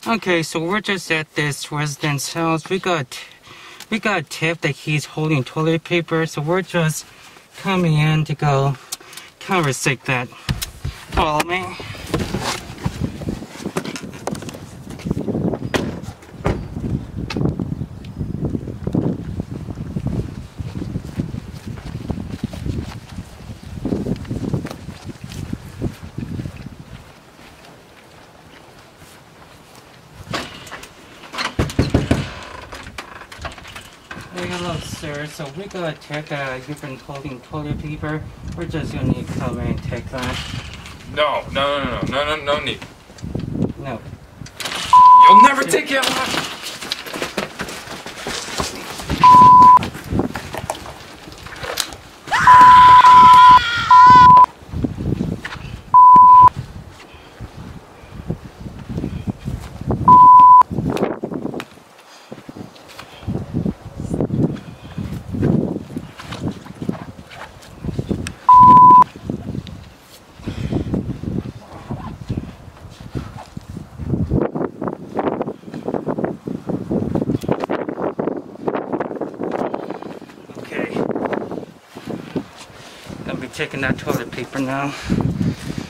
Okay, so we're just at this resident's house. We got a tip that he's holding toilet paper, so we're just coming in to go conversate that. Follow me. Hey, hello, sir. So we got a tip that you've been holding toilet paper. We're just gonna need to come in and take that. No need. No. You'll never take it off. Okay. Gonna be taking that toilet paper now.